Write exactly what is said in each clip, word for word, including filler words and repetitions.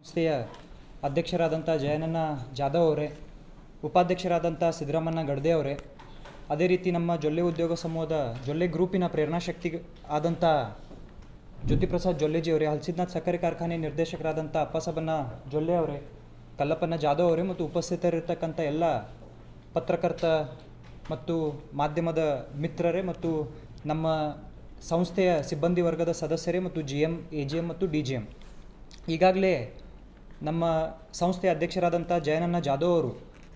ಸಂಸ್ಥೆಯ ಅಧ್ಯಕ್ಷರಾದಂಥ ಜಯನನ್ನ ಜಾಧವ್ ಅವರೇ, ಉಪಾಧ್ಯಕ್ಷರಾದಂಥ ಸಿದ್ದರಾಮಣ್ಣ ಗಡ್ದೆ ಅವರೇ, ಅದೇ ರೀತಿ ನಮ್ಮ ಜೊಲ್ಲೆ ಉದ್ಯೋಗ ಸಮೂಹದ ಜೊಲ್ಲೆ ಗ್ರೂಪಿನ ಪ್ರೇರಣಾಶಕ್ತಿ ಆದಂಥ ಜ್ಯೋತಿಪ್ರಸಾದ್ ಜೊಲ್ಲೆಜಿ ಅವರೇ, ಹಲಸಿದ್ನಾಥ್ ಸಕ್ಕರೆ ಕಾರ್ಖಾನೆ ನಿರ್ದೇಶಕರಾದಂಥ ಅಪ್ಪಸಬನ್ನ ಜೊಲ್ಲೆ ಅವರೇ, ಕಲ್ಲಪ್ಪನ ಜಾಧವ್ ಅವರೇ ಮತ್ತು ಉಪಸ್ಥಿತರಿರ್ತಕ್ಕಂಥ ಎಲ್ಲ ಪತ್ರಕರ್ತ ಮತ್ತು ಮಾಧ್ಯಮದ ಮಿತ್ರರೇ ಮತ್ತು ನಮ್ಮ ಸಂಸ್ಥೆಯ ಸಿಬ್ಬಂದಿ ವರ್ಗದ ಸದಸ್ಯರೇ ಮತ್ತು G M A G M ಮತ್ತು ಡಿ ಜಿ ಎಮ್. ಈಗಾಗಲೇ ನಮ್ಮ ಸಂಸ್ಥೆಯ ಅಧ್ಯಕ್ಷರಾದಂಥ ಜಯನನ್ನ ಜಾಧವ್ ಅವರು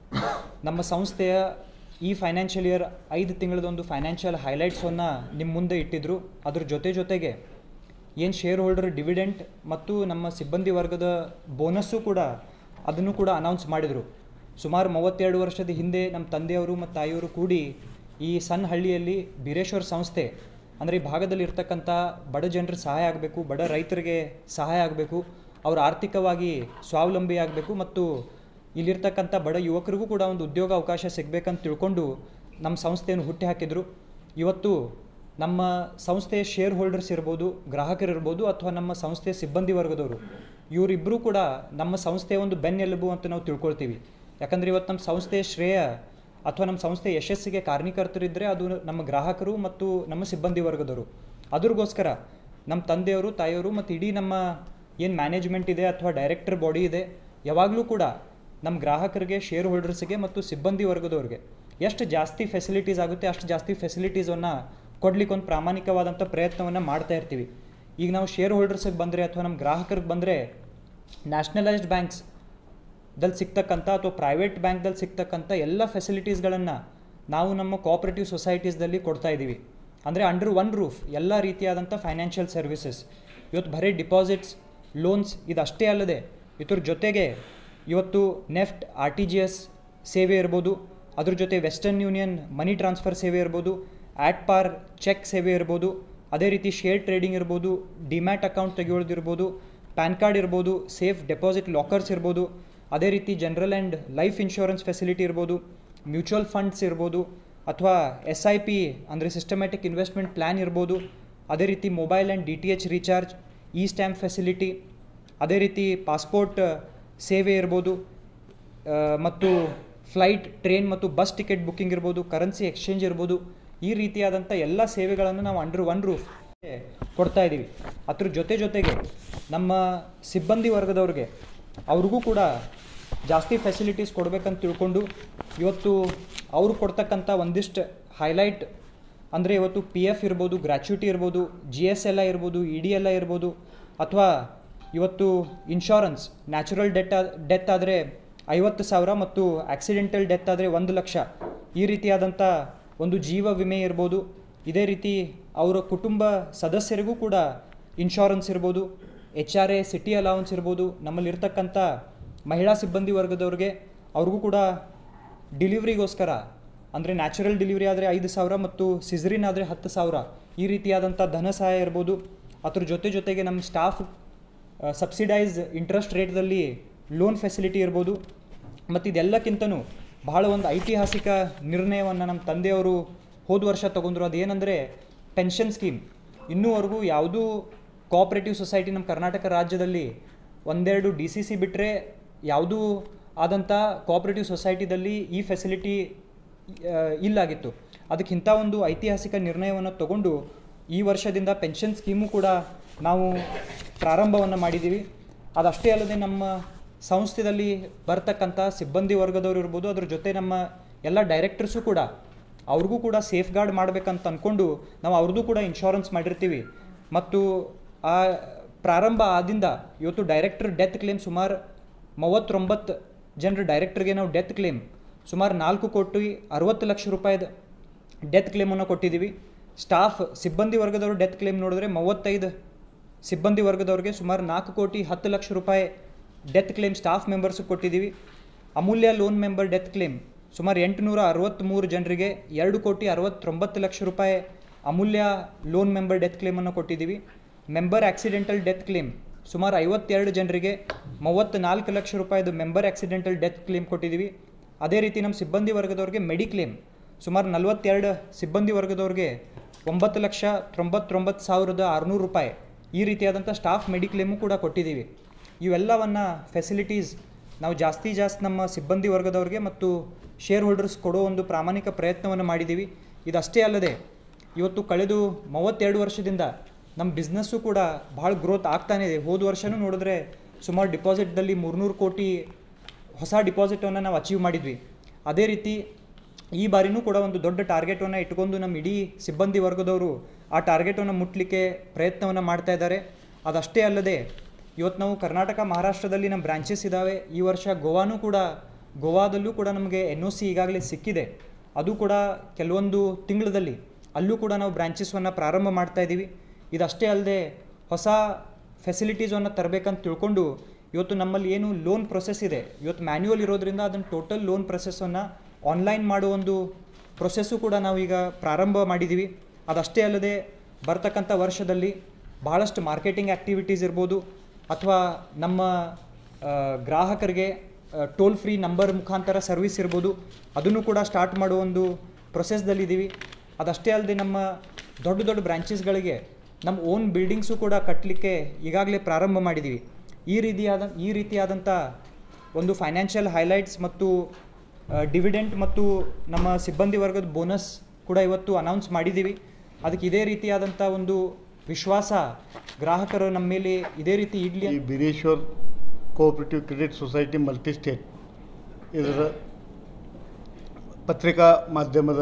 ನಮ್ಮ ಸಂಸ್ಥೆಯ ಈ ಫೈನಾನ್ಷಿಯಲ್ ಇಯರ್ ಐದು ತಿಂಗಳದೊಂದು ಫೈನಾನ್ಷಿಯಲ್ ಹೈಲೈಟ್ಸನ್ನು ನಿಮ್ಮ ಮುಂದೆ ಇಟ್ಟಿದ್ದರು. ಅದ್ರ ಜೊತೆ ಜೊತೆಗೆ ಏನು ಶೇರ್ ಹೋಲ್ಡರ್ ಡಿವಿಡೆಂಟ್ ಮತ್ತು ನಮ್ಮ ಸಿಬ್ಬಂದಿ ವರ್ಗದ ಬೋನಸ್ಸು ಕೂಡ ಅದನ್ನು ಕೂಡ ಅನೌನ್ಸ್ ಮಾಡಿದರು. ಸುಮಾರು ಮೂವತ್ತೆರಡು ವರ್ಷದ ಹಿಂದೆ ನಮ್ಮ ತಂದೆಯವರು ಮತ್ತು ತಾಯಿಯವರು ಕೂಡಿ ಈ ಸಣ್ಣ ಹಳ್ಳಿಯಲ್ಲಿ ಬೀರೇಶ್ವರ ಸಂಸ್ಥೆ ಅಂದರೆ ಈ ಭಾಗದಲ್ಲಿ ಇರ್ತಕ್ಕಂಥ ಬಡ ಜನರಿಗೆ ಸಹಾಯ ಆಗಬೇಕು, ಬಡ ರೈತರಿಗೆ ಸಹಾಯ ಆಗಬೇಕು, ಅವರು ಆರ್ಥಿಕವಾಗಿ ಸ್ವಾವಲಂಬಿ ಆಗಬೇಕು ಮತ್ತು ಇಲ್ಲಿರ್ತಕ್ಕಂಥ ಬಡ ಯುವಕರಿಗೂ ಕೂಡ ಒಂದು ಉದ್ಯೋಗ ಅವಕಾಶ ಸಿಗಬೇಕಂತ ತಿಳ್ಕೊಂಡು ನಮ್ಮ ಸಂಸ್ಥೆಯನ್ನು ಹುಟ್ಟಿ ಹಾಕಿದರು. ಇವತ್ತು ನಮ್ಮ ಸಂಸ್ಥೆಯ ಶೇರ್ ಹೋಲ್ಡರ್ಸ್ ಇರ್ಬೋದು, ಗ್ರಾಹಕರಿರ್ಬೋದು ಅಥವಾ ನಮ್ಮ ಸಂಸ್ಥೆಯ ಸಿಬ್ಬಂದಿ ವರ್ಗದವರು, ಇವರಿಬ್ಬರೂ ಕೂಡ ನಮ್ಮ ಸಂಸ್ಥೆಯ ಒಂದು ಬೆನ್ನೆಲುಬು ಅಂತ ನಾವು ತಿಳ್ಕೊಳ್ತೀವಿ. ಯಾಕಂದರೆ ಇವತ್ತು ನಮ್ಮ ಸಂಸ್ಥೆಯ ಶ್ರೇಯ ಅಥವಾ ನಮ್ಮ ಸಂಸ್ಥೆಯ ಯಶಸ್ಸಿಗೆ ಕಾರಣೀಕರ್ತರಿದ್ದರೆ ಅದು ನಮ್ಮ ಗ್ರಾಹಕರು ಮತ್ತು ನಮ್ಮ ಸಿಬ್ಬಂದಿ ವರ್ಗದವರು. ಅದ್ರಗೋಸ್ಕರ ನಮ್ಮ ತಂದೆಯವರು, ತಾಯಿಯವರು ಮತ್ತು ಇಡೀ ನಮ್ಮ ಏನು ಮ್ಯಾನೇಜ್ಮೆಂಟ್ ಇದೆ ಅಥವಾ ಡೈರೆಕ್ಟರ್ ಬಾಡಿ ಇದೆ, ಯಾವಾಗಲೂ ಕೂಡ ನಮ್ಮ ಗ್ರಾಹಕರಿಗೆ, ಶೇರ್ ಹೋಲ್ಡರ್ಸ್ಗೆ ಮತ್ತು ಸಿಬ್ಬಂದಿ ವರ್ಗದವ್ರಿಗೆ ಎಷ್ಟು ಜಾಸ್ತಿ ಫೆಸಿಲಿಟೀಸ್ ಆಗುತ್ತೆ ಅಷ್ಟು ಜಾಸ್ತಿ ಫೆಸಿಲಿಟೀಸನ್ನು ಕೊಡ್ಲಿಕ್ಕೆ ಒಂದು ಪ್ರಾಮಾಣಿಕವಾದಂಥ ಪ್ರಯತ್ನವನ್ನು ಮಾಡ್ತಾ ಇರ್ತೀವಿ. ಈಗ ನಾವು ಶೇರ್ ಹೋಲ್ಡರ್ಸಿಗೆ ಬಂದರೆ ಅಥವಾ ನಮ್ಮ ಗ್ರಾಹಕರಿಗೆ ಬಂದರೆ ನ್ಯಾಷನಲೈಸ್ಡ್ ಬ್ಯಾಂಕ್ಸ್ ದಲ್ಲಿ ಸಿಗ್ತಕ್ಕಂಥ ಅಥವಾ ಪ್ರೈವೇಟ್ ಬ್ಯಾಂಕ್ದಲ್ಲಿ ಸಿಗ್ತಕ್ಕಂಥ ಎಲ್ಲ ಫೆಸಿಲಿಟೀಸ್ಗಳನ್ನು ನಾವು ನಮ್ಮ ಕೋಆಪರೇಟಿವ್ ಸೊಸೈಟೀಸ್ದಲ್ಲಿ ಕೊಡ್ತಾ ಇದ್ದೀವಿ. ಅಂದರೆ ಅಂಡರ್ ಒನ್ ರೂಫ್ ಎಲ್ಲ ರೀತಿಯಾದಂಥ ಫೈನಾನ್ಷಿಯಲ್ ಸರ್ವಿಸಸ್. ಇವತ್ತು ಬರೀ ಡಿಪಾಸಿಟ್ಸ್, ಲೋನ್ಸ್ ಇದಷ್ಟೇ ಅಲ್ಲದೆ ಇದ್ರ ಜೊತೆಗೆ ಇವತ್ತು NEFT, R T G S ಸೇವೆ ಇರ್ಬೋದು, ಅದ್ರ ಜೊತೆ ವೆಸ್ಟರ್ನ್ ಯೂನಿಯನ್ ಮನಿ ಟ್ರಾನ್ಸ್ಫರ್ ಸೇವೆ ಇರ್ಬೋದು, ಆಟ್ ಪಾರ್ ಚೆಕ್ ಸೇವೆ ಇರ್ಬೋದು, ಅದೇ ರೀತಿ ಶೇರ್ ಟ್ರೇಡಿಂಗ್ ಇರ್ಬೋದು, ಡಿಮ್ಯಾಟ್ ಅಕೌಂಟ್ ತೆಗೆಯೋದಿರ್ಬೋದು, ಪ್ಯಾನ್ ಕಾರ್ಡ್ ಇರ್ಬೋದು, ಸೇಫ್ ಡೆಪಾಸಿಟ್ ಲಾಕರ್ಸ್ ಇರ್ಬೋದು, ಅದೇ ರೀತಿ general and life insurance facility ಇರ್ಬೋದು, ಮ್ಯೂಚುವಲ್ ಫಂಡ್ಸ್ ಇರ್ಬೋದು ಅಥವಾ ಎಸ್ ಐ ಪಿ ಅಂದರೆ ಸಿಸ್ಟಮ್ಯಾಟಿಕ್ ಇನ್ವೆಸ್ಟ್ಮೆಂಟ್ ಪ್ಲ್ಯಾನ್ ಇರ್ಬೋದು, ಅದೇ ರೀತಿ mobile and D T H recharge, e stamp facility, ಅದೇ ರೀತಿ ಪಾಸ್ಪೋರ್ಟ್ ಸೇವೆ ಇರ್ಬೋದು ಮತ್ತು ಫ್ಲೈಟ್, ಟ್ರೈನ್ ಮತ್ತು ಬಸ್ ಟಿಕೆಟ್ ಬುಕ್ಕಿಂಗ್ ಇರ್ಬೋದು, ಕರೆನ್ಸಿ ಎಕ್ಸ್ಚೇಂಜ್ ಇರ್ಬೋದು, ಈ ರೀತಿಯಾದಂಥ ಎಲ್ಲ ಸೇವೆಗಳನ್ನು ನಾವು ಅಂಡರ್ ಒನ್ ರೂಫ್ ಕೊಡ್ತಾ ಇದ್ದೀವಿ. ಅದ್ರ ಜೊತೆ ಜೊತೆಗೆ ನಮ್ಮ ಸಿಬ್ಬಂದಿ ವರ್ಗದವ್ರಿಗೆ ಅವ್ರಿಗೂ ಕೂಡ ಜಾಸ್ತಿ ಫೆಸಿಲಿಟೀಸ್ ಕೊಡಬೇಕಂತ ತಿಳ್ಕೊಂಡು ಇವತ್ತು ಅವರು ಕೊಡ್ತಕ್ಕಂಥ ಒಂದಿಷ್ಟು ಹೈಲೈಟ್ ಅಂದರೆ ಇವತ್ತು ಪಿ ಎಫ್ ಇರ್ಬೋದು, ಗ್ರ್ಯಾಚ್ಯುಟಿ ಇರ್ಬೋದು, ಜಿ ಎಸ್ ಎಲ್ ಐ ಇರ್ಬೋದು, ಇ ಡಿ ಎಲ್ ಐ ಇರ್ಬೋದು, ಅಥವಾ ಇವತ್ತು ಇನ್ಶೂರೆನ್ಸ್, ನ್ಯಾಚುರಲ್ ಡೆತ್ ಡೆತ್ ಆದರೆ ಐವತ್ತು ಸಾವಿರ ಮತ್ತು ಆಕ್ಸಿಡೆಂಟಲ್ ಡೆತ್ ಆದರೆ ಒಂದು ಲಕ್ಷ, ಈ ರೀತಿಯಾದಂಥ ಒಂದು ಜೀವ ವಿಮೆ ಇರ್ಬೋದು. ಇದೇ ರೀತಿ ಅವರ ಕುಟುಂಬ ಸದಸ್ಯರಿಗೂ ಕೂಡ ಇನ್ಶೂರೆನ್ಸ್ ಇರ್ಬೋದು, H R A, city allowance ಇರ್ಬೋದು. ನಮ್ಮಲ್ಲಿರ್ತಕ್ಕಂಥ ಮಹಿಳಾ ಸಿಬ್ಬಂದಿ ವರ್ಗದವ್ರಿಗೆ ಅವ್ರಿಗೂ ಕೂಡ ಡಿಲಿವ್ರಿಗೋಸ್ಕರ ಅಂದರೆ ನ್ಯಾಚುರಲ್ ಡಿಲಿವ್ರಿ ಆದರೆ ಐದು ಸಾವಿರ ಮತ್ತು ಸಿಸರಿನ್ ಆದರೆ ಹತ್ತು ಸಾವಿರ, ಈ ರೀತಿಯಾದಂಥ ಧನ ಸಹಾಯ ಇರ್ಬೋದು. ಅದ್ರ ಜೊತೆ ಜೊತೆಗೆ ನಮ್ಮ ಸ್ಟಾಫ್ ಸಬ್ಸಿಡೈಸ್ ಇಂಟ್ರೆಸ್ಟ್ ರೇಟ್ದಲ್ಲಿ ಲೋನ್ ಫೆಸಿಲಿಟಿ ಇರ್ಬೋದು. ಮತ್ತು ಇದೆಲ್ಲಕ್ಕಿಂತನೂ ಬಹಳ ಒಂದು ಐತಿಹಾಸಿಕ ನಿರ್ಣಯವನ್ನು ನಮ್ಮ ತಂದೆಯವರು ಹೋದ ವರ್ಷ ತೊಗೊಂಡ್ರು. ಅದೇನೆಂದರೆ ಪೆನ್ಷನ್ ಸ್ಕೀಮ್. ಇನ್ನೂವರೆಗೂ ಯಾವುದೂ ಕೋಆಪರೇಟಿವ್ ಸೊಸೈಟಿ ನಮ್ಮ ಕರ್ನಾಟಕ ರಾಜ್ಯದಲ್ಲಿ ಒಂದೆರಡು ಡಿ ಸಿ ಸಿ ಬಿಟ್ಟರೆ ಯಾವುದೂ ಆದಂಥ ಕೋಆಪರೇಟಿವ್ ಸೊಸೈಟಿದಲ್ಲಿ ಈ ಫೆಸಿಲಿಟಿ ಇಲ್ಲಾಗಿತ್ತು. ಅದಕ್ಕಿಂತ ಒಂದು ಐತಿಹಾಸಿಕ ನಿರ್ಣಯವನ್ನು ತಗೊಂಡು ಈ ವರ್ಷದಿಂದ ಪೆನ್ಷನ್ ಸ್ಕೀಮು ಕೂಡ ನಾವು ಪ್ರಾರಂಭವನ್ನು ಮಾಡಿದ್ದೀವಿ. ಅದಷ್ಟೇ ಅಲ್ಲದೆ ನಮ್ಮ ಸಂಸ್ಥೆಯಲ್ಲಿ ಬರ್ತಕ್ಕಂಥ ಸಿಬ್ಬಂದಿ ವರ್ಗದವರು ಇರ್ಬೋದು, ಅದ್ರ ಜೊತೆ ನಮ್ಮ ಎಲ್ಲ ಡೈರೆಕ್ಟರ್ಸು ಕೂಡ ಅವ್ರಿಗೂ ಕೂಡ ಸೇಫ್ ಗಾರ್ಡ್ ಮಾಡಬೇಕಂತ ಅಂದ್ಕೊಂಡು ನಾವು ಅವ್ರದ್ದು ಕೂಡ ಇನ್ಶೂರೆನ್ಸ್ ಮಾಡಿರ್ತೀವಿ. ಮತ್ತು ಆ ಪ್ರಾರಂಭ ಆದಿಂದ ಇವತ್ತು ಡೈರೆಕ್ಟರ್ ಡೆತ್ ಕ್ಲೇಮ್ ಸುಮಾರು ಮೂವತ್ತೊಂಬತ್ತು ಜನರ ಡೈರೆಕ್ಟರ್ಗೆ ನಾವು ಡೆತ್ ಕ್ಲೇಮ್ ಸುಮಾರು ನಾಲ್ಕು ಕೋಟಿ ಅರವತ್ತು ಲಕ್ಷ ರೂಪಾಯಿದ ಡೆತ್ ಕ್ಲೇಮನ್ನು ಕೊಟ್ಟಿದ್ದೀವಿ. ಸ್ಟಾಫ್ ಸಿಬ್ಬಂದಿ ವರ್ಗದವರು ಡೆತ್ ಕ್ಲೇಮ್ ನೋಡಿದ್ರೆ ಮೂವತ್ತೈದು ಸಿಬ್ಬಂದಿ ವರ್ಗದವ್ರಿಗೆ ಸುಮಾರು ನಾಲ್ಕು ಕೋಟಿ ಹತ್ತು ಲಕ್ಷ ರೂಪಾಯಿ ಡೆತ್ ಕ್ಲೇಮ್ ಸ್ಟಾಫ್ ಮೆಂಬರ್ಸ್ಗೆ ಕೊಟ್ಟಿದ್ದೀವಿ. Amulya loan member death claim ಸುಮಾರು ಎಂಟುನೂರ ಅರವತ್ತ್ಮೂರು ಜನರಿಗೆ ಎರಡು ಕೋಟಿ ಅರವತ್ತೊಂಬತ್ತು ಲಕ್ಷ ರೂಪಾಯಿ ಅಮೂಲ್ಯ ಲೋನ್ ಮೆಂಬರ್ ಡೆತ್ ಕ್ಲೇಮನ್ನು ಕೊಟ್ಟಿದ್ದೀವಿ. ಮೆಂಬರ್ ಆಕ್ಸಿಡೆಂಟಲ್ ಡೆತ್ ಕ್ಲೇಮ್ ಸುಮಾರು ಐವತ್ತೆರಡು ಜನರಿಗೆ ಮೂವತ್ತ್ನಾಲ್ಕು ಲಕ್ಷ ರೂಪಾಯಿದು ಮೆಂಬರ್ ಆಕ್ಸಿಡೆಂಟಲ್ ಡೆತ್ ಕ್ಲೇಮ್ ಕೊಟ್ಟಿದ್ದೀವಿ. ಅದೇ ರೀತಿ ನಮ್ಮ ಸಿಬ್ಬಂದಿ ವರ್ಗದವ್ರಿಗೆ ಮೆಡಿಕ್ಲೇಮ್ ಸುಮಾರು ನಲವತ್ತೆರಡು ಸಿಬ್ಬಂದಿ ವರ್ಗದವ್ರಿಗೆ ಒಂಬತ್ತು ಲಕ್ಷ ತೊಂಬತ್ತೊಂಬತ್ತು ಸಾವಿರದ ಆರುನೂರು ರೂಪಾಯಿ ಈ ರೀತಿಯಾದಂಥ ಸ್ಟಾಫ್ ಮೆಡಿಕ್ಲೇಮು ಕೂಡ ಕೊಟ್ಟಿದ್ದೀವಿ. ಇವೆಲ್ಲವನ್ನು ಫೆಸಿಲಿಟೀಸ್ ನಾವು ಜಾಸ್ತಿ ಜಾಸ್ತಿ ನಮ್ಮ ಸಿಬ್ಬಂದಿ ವರ್ಗದವ್ರಿಗೆ ಮತ್ತು ಶೇರ್ ಹೋಲ್ಡರ್ಸ್ ಕೊಡೋ ಒಂದು ಪ್ರಾಮಾಣಿಕ ಪ್ರಯತ್ನವನ್ನು ಮಾಡಿದ್ದೀವಿ. ಇದಷ್ಟೇ ಅಲ್ಲದೆ ಇವತ್ತು ಕಳೆದು ಮೂವತ್ತೆರಡು ವರ್ಷದಿಂದ ನಮ್ಮ ಬಿಸ್ನೆಸ್ಸು ಕೂಡ ಭಾಳ ಗ್ರೋತ್ ಆಗ್ತಾನೆ ಇದೆ. ಹೋದ ವರ್ಷವೂ ನೋಡಿದ್ರೆ ಸುಮಾರು ಡಿಪಾಸಿಟ್ದಲ್ಲಿ ಮೂರ್ನೂರು ಕೋಟಿ ಹೊಸ ಡಿಪಾಸಿಟನ್ನು ನಾವು ಅಚೀವ್ ಮಾಡಿದ್ವಿ. ಅದೇ ರೀತಿ ಈ ಬಾರಿನೂ ಕೂಡ ಒಂದು ದೊಡ್ಡ ಟಾರ್ಗೆಟನ್ನು ಇಟ್ಕೊಂಡು ನಮ್ಮ ಇಡೀ ಸಿಬ್ಬಂದಿ ವರ್ಗದವರು ಆ ಟಾರ್ಗೆಟನ್ನು ಮುಟ್ಟಲಿಕ್ಕೆ ಪ್ರಯತ್ನವನ್ನು ಮಾಡ್ತಾ ಇದ್ದಾರೆ. ಅದಷ್ಟೇ ಅಲ್ಲದೆ ಇವತ್ತು ನಾವು ಕರ್ನಾಟಕ ಮಹಾರಾಷ್ಟ್ರದಲ್ಲಿ ನಮ್ಮ ಬ್ರಾಂಚಸ್ ಇದ್ದಾವೆ. ಈ ವರ್ಷ ಗೋವಾನೂ ಕೂಡ ಗೋವಾದಲ್ಲೂ ಕೂಡ ನಮಗೆ ಎನ್ ಒ ಸಿ ಈಗಾಗಲೇ ಸಿಕ್ಕಿದೆ. ಅದು ಕೂಡ ಕೆಲವೊಂದು ತಿಂಗಳಲ್ಲಿ ಅಲ್ಲೂ ಕೂಡ ನಾವು ಬ್ರಾಂಚಸ್ವನ್ನು ಪ್ರಾರಂಭ ಮಾಡ್ತಾ ಇದ್ದೀವಿ. ಇದಷ್ಟೇ ಅಲ್ಲದೆ ಹೊಸ ಫೆಸಿಲಿಟೀಸನ್ನು ತರಬೇಕಂತ ತಿಳ್ಕೊಂಡು ಇವತ್ತು ನಮ್ಮಲ್ಲಿ ಏನು ಲೋನ್ ಪ್ರೊಸೆಸ್ ಇದೆ, ಇವತ್ತು ಮ್ಯಾನ್ಯುವಲ್ ಇರೋದ್ರಿಂದ ಅದನ್ನು ಟೋಟಲ್ ಲೋನ್ ಪ್ರೊಸೆಸ್ಸನ್ನು ಆನ್ಲೈನ್ ಮಾಡೋ ಒಂದು ಪ್ರೊಸೆಸ್ಸು ಕೂಡ ನಾವು ಈಗ ಪ್ರಾರಂಭ ಮಾಡಿದ್ದೀವಿ. ಅದಷ್ಟೇ ಅಲ್ಲದೆ ಬರ್ತಕ್ಕಂಥ ವರ್ಷದಲ್ಲಿ ಭಾಳಷ್ಟು ಮಾರ್ಕೆಟಿಂಗ್ ಆ್ಯಕ್ಟಿವಿಟೀಸ್ ಇರ್ಬೋದು ಅಥವಾ ನಮ್ಮ ಗ್ರಾಹಕರಿಗೆ ಟೋಲ್ ಫ್ರೀ ನಂಬರ್ ಮುಖಾಂತರ ಸರ್ವಿಸ್ ಇರ್ಬೋದು, ಅದನ್ನು ಕೂಡ ಸ್ಟಾರ್ಟ್ ಮಾಡೋ ಒಂದು ಪ್ರೊಸೆಸ್ದಲ್ಲಿದ್ದೀವಿ. ಅದಷ್ಟೇ ಅಲ್ಲದೆ ನಮ್ಮ ದೊಡ್ಡ ದೊಡ್ಡ ಬ್ರಾಂಚಸ್ಗಳಿಗೆ ನಮ್ಮ ಓನ್ ಬಿಲ್ಡಿಂಗ್ಸು ಕೂಡ ಕಟ್ಟಲಿಕ್ಕೆ ಈಗಾಗಲೇ ಪ್ರಾರಂಭ ಮಾಡಿದ್ದೀವಿ. ಈ ರೀತಿಯಾದ ಈ ರೀತಿಯಾದಂಥ ಒಂದು ಫೈನಾನ್ಷಿಯಲ್ ಹೈಲೈಟ್ಸ್ ಮತ್ತು ಡಿವಿಡೆಂಟ್ ಮತ್ತು ನಮ್ಮ ಸಿಬ್ಬಂದಿ ವರ್ಗದ ಬೋನಸ್ ಕೂಡ ಇವತ್ತು ಅನೌನ್ಸ್ ಮಾಡಿದ್ದೀವಿ. ಅದಕ್ಕೆ ಇದೇ ರೀತಿಯಾದಂಥ ಒಂದು ವಿಶ್ವಾಸ ಗ್ರಾಹಕರು ನಮ್ಮ ಮೇಲೆ ಇದೇ ರೀತಿ ಇಡಲಿ. ಈ Beereshwar cooperative credit society multi state ಇದರ ಪತ್ರಿಕಾ ಮಾಧ್ಯಮದ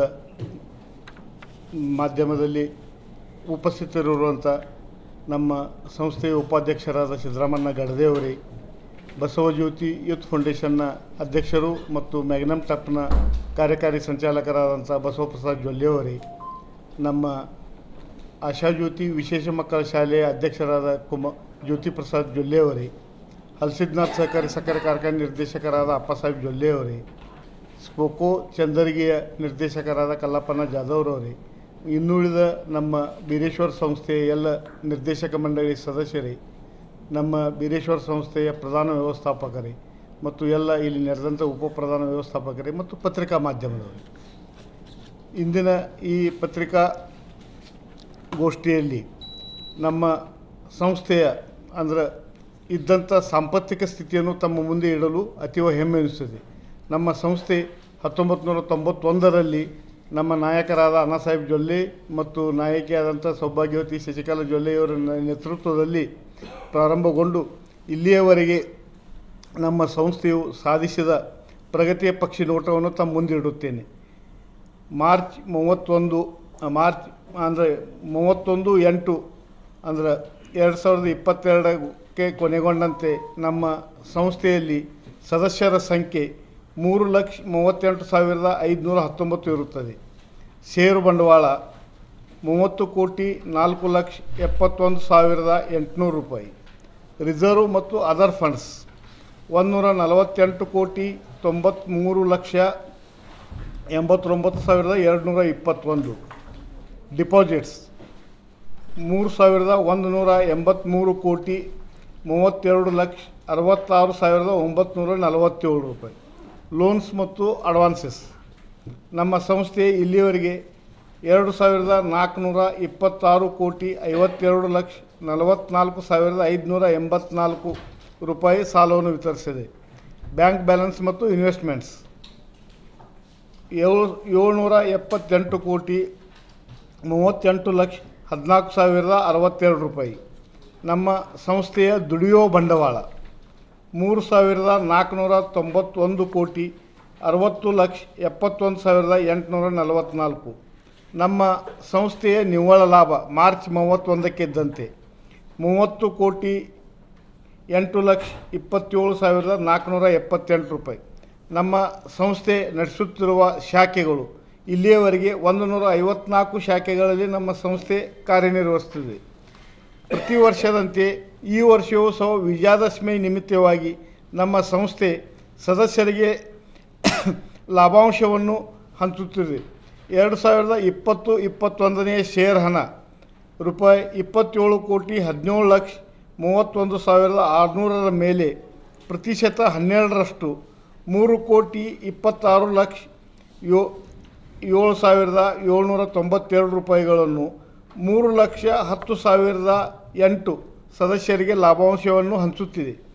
ಮಾಧ್ಯಮದಲ್ಲಿ ಉಪಸ್ಥಿತರಿರುವಂಥ ನಮ್ಮ ಸಂಸ್ಥೆಯ ಉಪಾಧ್ಯಕ್ಷರಾದ ಸಿದ್ದರಾಮಣ್ಣ ಗಡದೇವರೇ, ಬಸವಜ್ಯೋತಿ ಯೂತ್ ಫೌಂಡೇಶನ್ನ ಅಧ್ಯಕ್ಷರು ಮತ್ತು ಮ್ಯಾಗ್ನಮ್ ಟಪ್ನ ಕಾರ್ಯಕಾರಿ ಸಂಚಾಲಕರಾದಂಥ ಬಸವಪ್ರಸಾದ್ ಜೊಲ್ಲೆಯವರೇ, ನಮ್ಮ ಆಶಾಜ್ಯೋತಿ ವಿಶೇಷ ಮಕ್ಕಳ ಶಾಲೆಯ ಅಧ್ಯಕ್ಷರಾದ ಕುಮ ಜ್ಯೋತಿ ಪ್ರಸಾದ್ ಜೊಲ್ಲೆಯವರೇ, ಹಲ್ಸಿದ್ನಾಥ್ ಸಹಕಾರಿ ಸಕ್ಕರೆ ಕಾರ್ಖಾನೆ ನಿರ್ದೇಶಕರಾದ ಅಪ್ಪಸಾಹೇಬ್ ಜೊಲ್ಲೆಯವರೇ, ಸ್ಪೋಕೋ ಚಂದರ್ಗಿಯ ನಿರ್ದೇಶಕರಾದ ಕಲ್ಲಪ್ಪನ ಜಾಧವ್ರವರೇ, ಇನ್ನುಳಿದ ನಮ್ಮ ಬೀರೇಶ್ವರ ಸಂಸ್ಥೆಯ ಎಲ್ಲ ನಿರ್ದೇಶಕ ಮಂಡಳಿ ಸದಸ್ಯರೇ, ನಮ್ಮ ಬೀರೇಶ್ವರ ಸಂಸ್ಥೆಯ ಪ್ರಧಾನ ವ್ಯವಸ್ಥಾಪಕರೇ ಮತ್ತು ಎಲ್ಲ ಇಲ್ಲಿ ನೆರೆದಂಥ ಉಪ ಪ್ರಧಾನ ವ್ಯವಸ್ಥಾಪಕರೇ ಮತ್ತು ಪತ್ರಿಕಾ ಮಾಧ್ಯಮದವರು, ಇಂದಿನ ಈ ಪತ್ರಿಕಾ ಗೋಷ್ಠಿಯಲ್ಲಿ ನಮ್ಮ ಸಂಸ್ಥೆಯ ಅಂದರೆ ಇದ್ದಂಥ ಸಾಂಪತ್ತಿಕ ಸ್ಥಿತಿಯನ್ನು ತಮ್ಮ ಮುಂದೆ ಇಡಲು ಅತೀವ ಹೆಮ್ಮೆ ಎನಿಸುತ್ತದೆ. ನಮ್ಮ ಸಂಸ್ಥೆ ಹತ್ತೊಂಬತ್ತು ನೂರ ತೊಂಬತ್ತೊಂದರಲ್ಲಿ ನಮ್ಮ ನಾಯಕರಾದ ಅಣ್ಣಾಸಾಹೇಬ್ ಜೊಲ್ಲೆ ಮತ್ತು ನಾಯಕಿಯಾದಂಥ ಸೌಭಾಗ್ಯವತಿ ಶಶಿಕಲಾ ಜೊಲ್ಲೆಯವರ ನೇತೃತ್ವದಲ್ಲಿ ಪ್ರಾರಂಭಗೊಂಡು ಇಲ್ಲಿಯವರೆಗೆ ನಮ್ಮ ಸಂಸ್ಥೆಯು ಸಾಧಿಸಿದ ಪ್ರಗತಿಯ ಪಕ್ಷಿ ನೋಟವನ್ನು ತಮ್ಮ ಮುಂದಿಡುತ್ತೇನೆ. ಮಾರ್ಚ್ ಮೂವತ್ತೊಂದು ಮಾರ್ಚ್ ಅಂದರೆ ಮೂವತ್ತೊಂದು ಎಂಟು ಅಂದರೆ ಎರಡು ಸಾವಿರದ ಇಪ್ಪತ್ತೆರಡಕ್ಕೆ ಕೊನೆಗೊಂಡಂತೆ ನಮ್ಮ ಸಂಸ್ಥೆಯಲ್ಲಿ ಸದಸ್ಯರ ಸಂಖ್ಯೆ ಮೂರು ಲಕ್ಷ ಮೂವತ್ತೆಂಟು ಸಾವಿರದ ಐದುನೂರ ಹತ್ತೊಂಬತ್ತು ಇರುತ್ತದೆ. ಷೇರು ಬಂಡವಾಳ ಮೂವತ್ತು ಕೋಟಿ ನಾಲ್ಕು ಲಕ್ಷ ಎಪ್ಪತ್ತೊಂದು ಸಾವಿರದ ಎಂಟುನೂರು ರೂಪಾಯಿ. ರಿಸರ್ವ್ ಮತ್ತು ಅದರ್ ಫಂಡ್ಸ್ ಒಂದುನೂರ ನಲವತ್ತೆಂಟು ಕೋಟಿ ತೊಂಬತ್ತ್ಮೂರು ಲಕ್ಷ ಎಂಬತ್ತೊಂಬತ್ತು ಸಾವಿರದ ಎರಡುನೂರ ಇಪ್ಪತ್ತೊಂದು. ಡಿಪಾಸಿಟ್ಸ್ ಮೂರು ಸಾವಿರದ ಒಂದು ನೂರ ಎಂಬತ್ತ್ಮೂರು ಕೋಟಿ ಮೂವತ್ತೆರಡು ಲಕ್ಷ ಅರವತ್ತಾರು ಸಾವಿರದ ಒಂಬತ್ತುನೂರ ನಲವತ್ತೇಳು ರೂಪಾಯಿ. ಲೋನ್ಸ್ ಮತ್ತು ಅಡ್ವಾನ್ಸಸ್ ನಮ್ಮ ಸಂಸ್ಥೆ ಇಲ್ಲಿಯವರೆಗೆ ಎರಡು ಸಾವಿರದ ನಾಲ್ಕುನೂರ ಇಪ್ಪತ್ತಾರು ಕೋಟಿ ಐವತ್ತೆರಡು ಲಕ್ಷ ನಲವತ್ತ್ನಾಲ್ಕು ಸಾವಿರದ ಐದುನೂರ ಎಂಬತ್ನಾಲ್ಕು ರೂಪಾಯಿ ಸಾಲವನ್ನು ವಿತರಿಸಿದೆ. ಬ್ಯಾಂಕ್ ಬ್ಯಾಲೆನ್ಸ್ ಮತ್ತು ಇನ್ವೆಸ್ಟ್ಮೆಂಟ್ಸ್ ಏಳು ಏಳ್ನೂರ ಎಪ್ಪತ್ತೆಂಟು ಕೋಟಿ ಮೂವತ್ತೆಂಟು ಲಕ್ಷ ಹದಿನಾಲ್ಕು ಸಾವಿರದ ಅರವತ್ತೆರಡು ರೂಪಾಯಿ. ನಮ್ಮ ಸಂಸ್ಥೆಯ ದುಡಿಯೋ ಬಂಡವಾಳ ಮೂರು ಸಾವಿರದ ನಾಲ್ಕುನೂರ ತೊಂಬತ್ತೊಂದು ಕೋಟಿ ಅರವತ್ತು ಲಕ್ಷ ಎಪ್ಪತ್ತೊಂದು ಸಾವಿರದ ಎಂಟುನೂರ ನಲವತ್ತ್ನಾಲ್ಕು. ನಮ್ಮ ಸಂಸ್ಥೆಯ ನಿವ್ವಳ ಲಾಭ ಮಾರ್ಚ್ ಮೂವತ್ತೊಂದಕ್ಕಿದ್ದಂತೆ ಮೂವತ್ತು ಕೋಟಿ ಎಂಟು ಲಕ್ಷ ಇಪ್ಪತ್ತೇಳು ಸಾವಿರದ ನಾಲ್ಕುನೂರ ಎಪ್ಪತ್ತೆಂಟು ರೂಪಾಯಿ. ನಮ್ಮ ಸಂಸ್ಥೆ ನಡೆಸುತ್ತಿರುವ ಶಾಖೆಗಳು ಇಲ್ಲಿಯವರೆಗೆ ಒಂದು ನೂರ ಐವತ್ನಾಲ್ಕು ಶಾಖೆಗಳಲ್ಲಿ ನಮ್ಮ ಸಂಸ್ಥೆ ಕಾರ್ಯನಿರ್ವಹಿಸುತ್ತಿದೆ. ಪ್ರತಿ ವರ್ಷದಂತೆ ಈ ವರ್ಷವೂ ಸಹ ವಿಜಯದಶಮಿ ನಿಮಿತ್ತವಾಗಿ ನಮ್ಮ ಸಂಸ್ಥೆ ಸದಸ್ಯರಿಗೆ ಲಾಭಾಂಶವನ್ನು ಹಂಚುತ್ತಿದೆ. ಎರಡು ಸಾವಿರದ ಇಪ್ಪತ್ತು ಇಪ್ಪತ್ತೊಂದನೇ ಶೇರ್ ಹಣ ರೂಪಾಯಿ ಇಪ್ಪತ್ತೇಳು ಕೋಟಿ ಹದಿನೇಳು ಲಕ್ಷ ಮೂವತ್ತೊಂದು ಸಾವಿರದ ಆರುನೂರರ ಮೇಲೆ ಪ್ರತಿಶತ ಹನ್ನೆರಡರಷ್ಟು ಮೂರು ಕೋಟಿ ಇಪ್ಪತ್ತಾರು ಲಕ್ಷ ಯೋ ಏಳು ಸಾವಿರದ ಏಳ್ನೂರ ತೊಂಬತ್ತೆರಡು ರೂಪಾಯಿಗಳನ್ನು ಮೂರು ಲಕ್ಷ ಹತ್ತು ಸಾವಿರದ ಎಂಟು ಸದಸ್ಯರಿಗೆ ಲಾಭಾಂಶವನ್ನು ಹಂಚುತ್ತಿದೆ.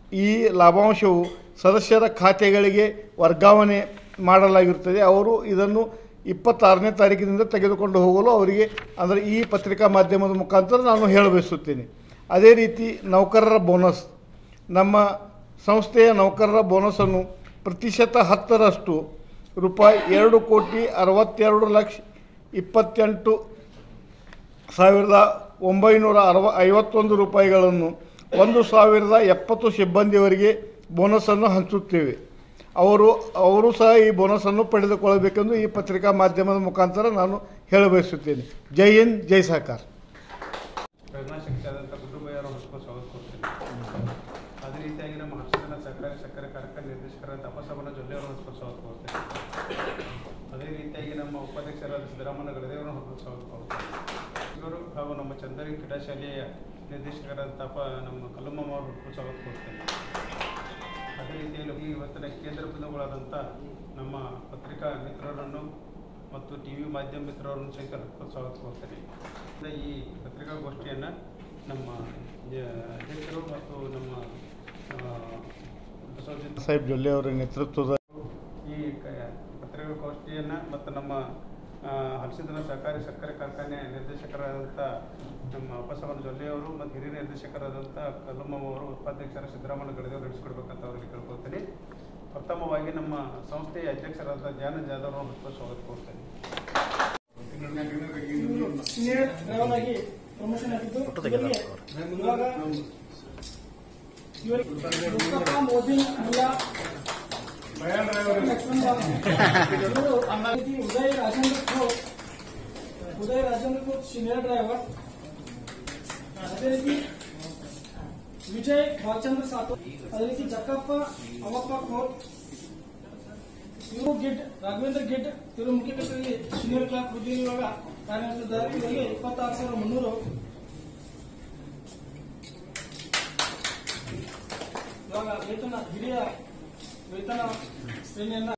ಈ ಲಾಭಾಂಶವು ಸದಸ್ಯರ ಖಾತೆಗಳಿಗೆ ವರ್ಗಾವಣೆ ಮಾಡಲಾಗಿರುತ್ತದೆ. ಅವರು ಇದನ್ನು ಇಪ್ಪತ್ತಾರನೇ ತಾರೀಕಿನಿಂದ ತೆಗೆದುಕೊಂಡು ಹೋಗಲು ಅವರಿಗೆ ಅಂದರೆ ಈ ಪತ್ರಿಕಾ ಮಾಧ್ಯಮದ ಮುಖಾಂತರ ನಾನು ಹೇಳಬಯಸುತ್ತೇನೆ. ಅದೇ ರೀತಿ ನೌಕರರ ಬೋನಸ್, ನಮ್ಮ ಸಂಸ್ಥೆಯ ನೌಕರರ ಬೋನಸನ್ನು ಪ್ರತಿಶತ ಹತ್ತರಷ್ಟು ರೂಪಾಯಿ ಎರಡು ಕೋಟಿ ಅರವತ್ತೆರಡು ಲಕ್ಷ ಇಪ್ಪತ್ತೆಂಟು ಸಾವಿರದ ಒಂಬೈನೂರ ಅರವ ಐವತ್ತೊಂದು ರೂಪಾಯಿಗಳನ್ನು ಒಂದು ಸಾವಿರದ ಎಪ್ಪತ್ತು ಸಿಬ್ಬಂದಿಯವರಿಗೆ ಬೋನಸನ್ನು ಹಂಚುತ್ತೇವೆ. ಅವರು ಅವರು ಸಹ ಈ ಬೋನಸನ್ನು ಪಡೆದುಕೊಳ್ಳಬೇಕೆಂದು ಈ ಪತ್ರಿಕಾ ಮಾಧ್ಯಮದ ಮುಖಾಂತರ ನಾನು ಹೇಳಬಯಸುತ್ತೇನೆ. ಜೈ ಹಿಂದ್, ಜೈ ಸಹಕಾರ. ಪ್ರೇರಣಾಶಕ್ತಿಯಾದಂಥ ಕುಟುಂಬೆಯವರು ಹೊಸಕೋಸ್ ಸ್ವಾಗತ ಕೊಡ್ತೇನೆ. ಅದೇ ರೀತಿಯಾಗಿ ನಮ್ಮ ಹರ್ಷದನ ಸಹಕಾರಿ ಸಕ್ಕರೆ ಕಾರ್ಖಾನೆ ನಿರ್ದೇಶಕರಾದ ತಪಸವನ ಜೊಲ್ಲೆಯವರು ಹೊಸಕೋಸ್ ಸ್ವಾಗತ ಕೊಡ್ತೇನೆ. ಅದೇ ರೀತಿಯಾಗಿ ನಮ್ಮ ಉಪಾಧ್ಯಕ್ಷರಾದ ಸಿದ್ದರಾಮಣ್ಣ ಗಡದೇವರು ಹೊಸಕೋಸ್ ಸ್ವಾಗತ ಕೊಡ್ತೇನೆ. ಇವರು ಹಾಗೂ ನಮ್ಮ ಚಂದರಿ ಕ್ರೀಡಾಶಾಲೆಯ ನಿರ್ದೇಶಕರಾದ ತಪ ನಮ್ಮ ಕಲ್ಲಮ್ಮಮ್ಮ ಅವರು ಹೊಸಕೋಸ್ ಸ್ವಾಗತ ಕೊಡ್ತೇನೆ. ಅದೇ ರೀತಿಯಲ್ಲಿ ಈ ಇವತ್ತಿನ ಕೇಂದ್ರ ಬಿಂದುಗಳಾದಂಥ ನಮ್ಮ ಪತ್ರಿಕಾ ಮಿತ್ರರನ್ನು ಮತ್ತು ಟಿ ವಿ ಮಾಧ್ಯಮ ಮಿತ್ರರನ್ನು ಸಹಿತ ಸ್ವಾಗತ ಕೊಡ್ತೇನೆ. ಈ ಪತ್ರಿಕಾಗೋಷ್ಠಿಯನ್ನು ನಮ್ಮ ಅಧ್ಯಕ್ಷರು ಮತ್ತು ನಮ್ಮ ಬಸವಜಿತ್ ಸಾಹೇಬ್ ಜೊಲ್ಲೆ ಅವರ ನೇತೃತ್ವದ ಈ ಪತ್ರಿಕಾಗೋಷ್ಠಿಯನ್ನು ಮತ್ತು ನಮ್ಮ ಹಲಸಿದನ ಸಹಕಾರಿ ಸಕ್ಕರೆ ಕಾರ್ಖಾನೆ ನಿರ್ದೇಶಕರಾದಂಥ ನಮ್ಮ ಬಸವನ ಜೊಲ್ಲೆಯವರು ಮತ್ತು ಹಿರಿಯ ನಿರ್ದೇಶಕರಾದಂಥ ಕಲ್ಲಮ್ಮಮ್ಮ ಅವರು ಉಪಾಧ್ಯಕ್ಷರ ಸಿದ್ದರಾಮಣ್ಣ ಗಡದೇವರು ನಡೆಸಿಕೊಡ್ಬೇಕಂತ ಅವರಿಗೆ ಕೇಳ್ಕೊಳ್ತೀನಿ. ಪ್ರಥಮವಾಗಿ ನಮ್ಮ ಸಂಸ್ಥೆಯ ಅಧ್ಯಕ್ಷರಾದ ಧ್ಯಾನ ಜಾಧವ್ ಅವರನ್ನು ಸ್ವಾಗತ ಕೊಡ್ತೇನೆ. ಪ್ರಮೋಷನ್ ಆಗಿದ್ದು ಇವಾಗ ಮೋದಿ ಉದಯ ರಾಜೇಂದ್ರ ಖೋತ್ ಉದಯ ರಾಜೇಂದ್ರ ಖೋತ್ ಸೀನಿಯರ್ ಡ್ರೈವರ್. ಅದೇ ರೀತಿ ವಿಜಯ್ ಬಾಲಚಂದ್ರ ಸಾತೂರ್, ಅದೇ ರೀತಿ ಜಕ್ಕಪ್ಪ ಅವಪ್ಪ ಖೋತ್, ಇವರು ಗಿಡ್ ರಾಘವೇಂದ್ರ ಗಿಡ್, ಇವರು ಮುಖ್ಯಕಚೇರಿ ಸೀನಿಯರ್ ಕ್ಲಾರ್ಕ್ ಹುದ್ದೆ ಇವಾಗ ಕಾರ್ಯನಿರ್ವಹಿಸಿದ್ದಾರೆ. ಇವರಿಗೆ ಇಪ್ಪತ್ತಾರು ಸಾವಿರ ಮುನ್ನೂರು. ಇವಾಗ ವೇತನ ಹಿರಿಯ ವೇತನ ಶ್ರೇಣಿಯನ್ನ